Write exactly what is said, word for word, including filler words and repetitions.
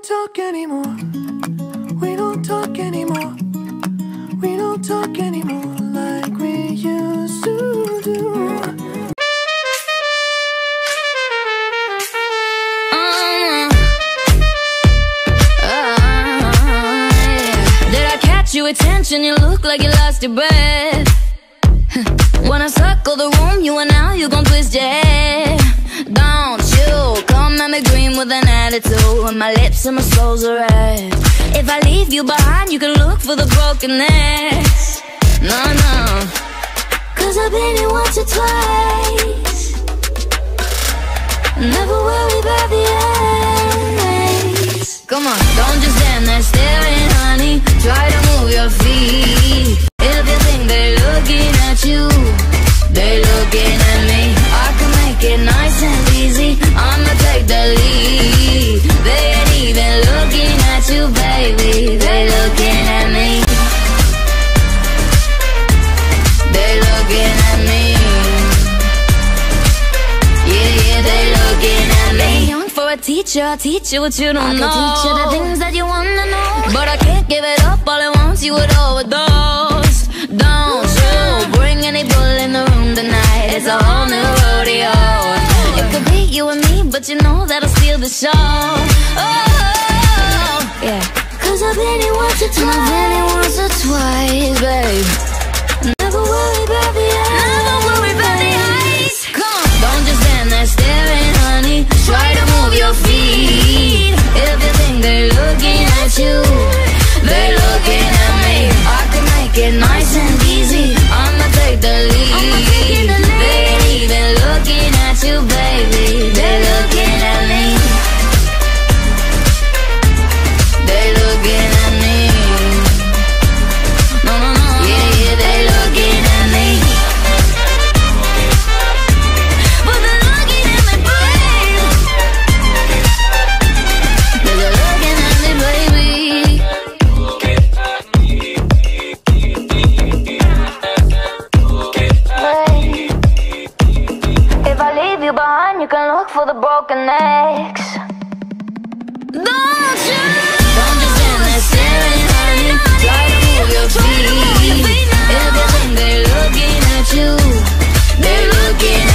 don't talk anymore. We don't talk anymore. We don't talk anymore like we used to do. Uh, uh, yeah. Did I catch your attention? You look like you lost your breath. When I circle the room, you and now you gon' twist your head. Don't you come at me green with an attitude, and my lips and my soul's a red. If I leave you behind, you can look for the broken necks. No, no, cause I've been here once or twice. Never worry about the ends. Come on, don't just stand there staring, honey. Try to move your feet. If you think they're looking at you, they're looking at me. I can make it nice and easy. I'ma take the lead. They ain't even looking at you, baby. They looking at me. They looking at me. Yeah, yeah, they looking at me. Young for a teacher, I teach you what you don't I know. I can teach you the things that you wanna know, but I can't give it up all at once. You would overdose. Don't you bring any bull in the room tonight. It's a whole new rodeo. It could be you and me, but you know that'll steal the show. Oh, yeah. Cause I've been here once or twice. I've been here once or twice, babe. Never worry about the ice. Never worry about the ice. Come on, don't just stand there staring, honey. Try to move your feet. If you think they're looking at you, they're looking at me. I can make it nice and easy. I'ma take the lead. The lead. They ain't even looking at you, baby. They're looking at me. They're looking at me. No, no, no. Yeah, yeah, they're looking at me. But they're looking at me, baby. They're looking at me, baby. If I leave you behind, you can look for the broken necks. Don't you? Don't just stand there staring, honey. Try to move your feet. If you think they're looking at you, they're looking